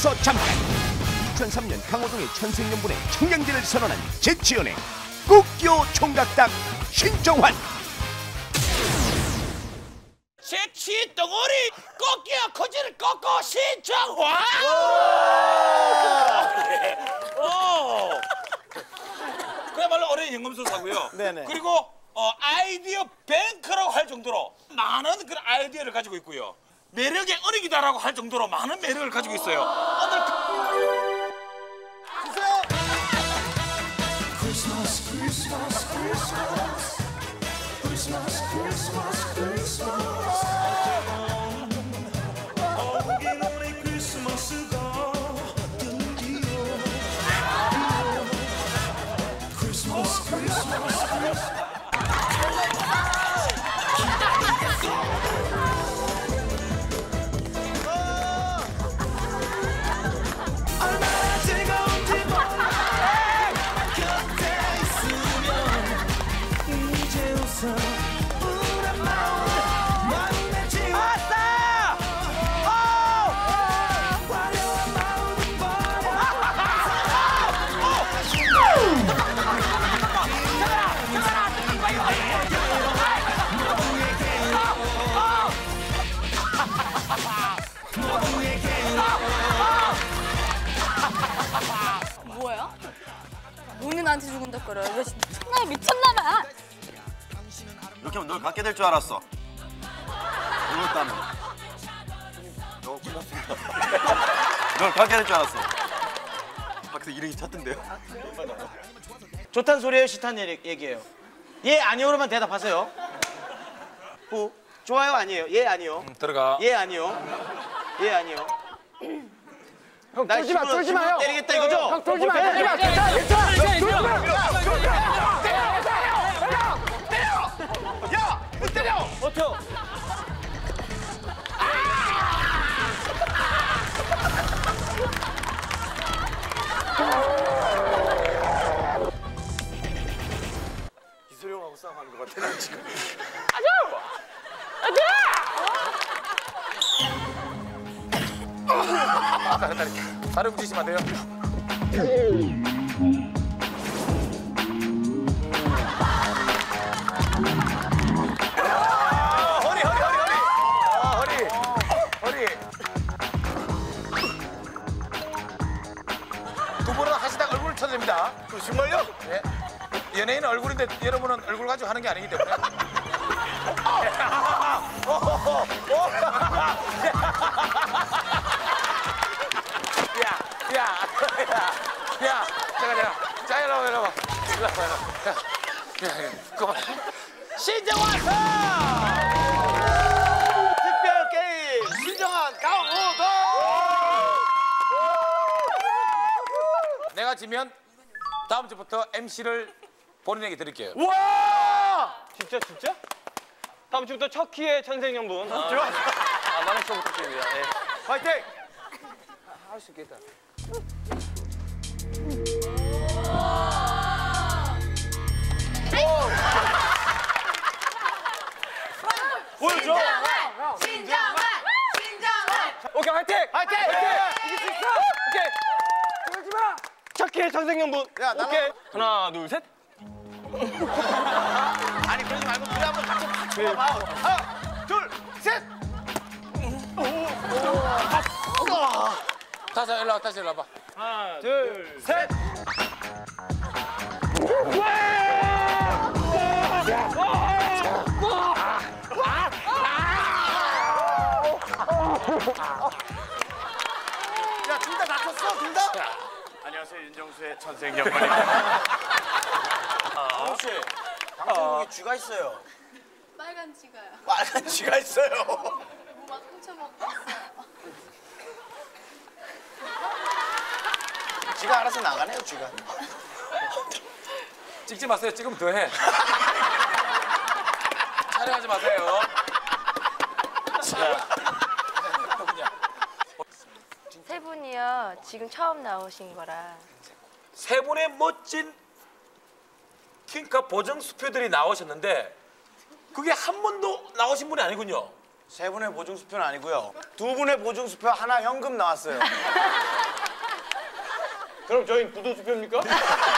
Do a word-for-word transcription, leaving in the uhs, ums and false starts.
여기서 잠깐! 이천삼 년 강호동의 천생연분의 청량제를 선언한 재치연의 꽃기호 총각당 신정환! 재치 덩어리 꽃기호 코지를 꺾고 신정환! 오! 그야말로 어린이 연금술사고요. 네네. 그리고 어, 아이디어 뱅크라고 할 정도로 많은 그런 아이디어를 가지고 있고요. 매력의 어리기다라고 할 정도로 많은 매력을 가지고 있어요. 오늘 주세요. Christmas, Christmas, Christmas, Christmas, Christmas, Christmas. 오긴 오네 크리스마스가 드디어. Christmas, Christmas, Christmas. 얼마나 즐거운지 몰라. 곁에 있으면 이제 웃어. 우울한 마음 마음에 지워. 아싸! 화려한 마음은 버려. 뭐야? 너는 나한테 죽은다 그래. 왜 미쳤나 미쳤나봐. 이렇게 하면 널 갖게 될 줄 알았어. 이걸 따면. 너 끝났습니다. 널 갖게 될 줄 알았어. 밖에서 일행이 찾던데요? 좋단 소리예요, 싫단 얘기예요? 예, 아니요로만 대답하세요. 후. 좋아요, 아니에요? 예, 아니요. 음, 들어가. 예, 아니요. 예, 아니요. 형 쫄지 마, 쫄지 마, 형. 때리겠다 이거죠? 형 쫄지 마, 쫄지 마. 괜찮아, 괜찮아. 쫄지 마. 야! 못 때려! 버텨! 이소룡하고 싸움하는 것 같아, 지금. 다리 다리 다리 움직이시면 안 돼요. 아, 허리 허리 허리 허리. 아, 허리 허리. 두 분은 하시다가 얼굴을 쳐냅니다. 그 정말요? 네. 연예인 얼굴인데 여러분은 얼굴 가지고 하는 게 아니기 때문에. 야, 야, 야, 야, 잠깐, 잠깐. 자, 이리 와봐, 이리 와봐. 이리 와봐, 이리 와봐. 야, 야, 그만. 신정환! 특별 게임 신정환 강호동! 내가 지면 다음 주부터 엠씨를 본인에게 드릴게요. 와! 진짜 진짜? 다음 주부터 첫 키의 천생연분. 아, 좋아. 아, 나는 또 부탁드립니다. 네. 화이팅! 할 수 있겠다. 보여줘! 신정환! 신정환! 신정환! 오케이, 화이팅! 화이팅! 이길 수 있어! 오케이! 그러지 마! 첫 키의 천생연분. 야, 나는- 오케이. 하나, 둘, 셋. 아니 그러지 말고 둘이 한번 같이 같이 해봐. 하나, 둘, 셋! 다시 일로 와, 다시 일로 와봐. 하나, 둘, 셋. 야, 둘 다 다쳤어? 둘 다? 안녕하세요, 윤정수의 천생연분입니다. 정우 씨, 방송국에 쥐가 있어요. 빨간 지가요. 빨간 쥐가 있어요. 뭐막 훔쳐먹고 있어요. 쥐가 알아서 나가네요, 쥐가. 찍지 마세요. 찍으면 더 해. 촬영하지 마세요. 세 분이요. 지금 처음 나오신 거라. 세 분의 멋진 킹카 보정 수표들이 나오셨는데 그게 한 번도 나오신 분이 아니군요. 세 분의 보증수표는 아니고요. 두 분의 보증수표 하나 현금 나왔어요. 그럼 저희 부도수표입니까?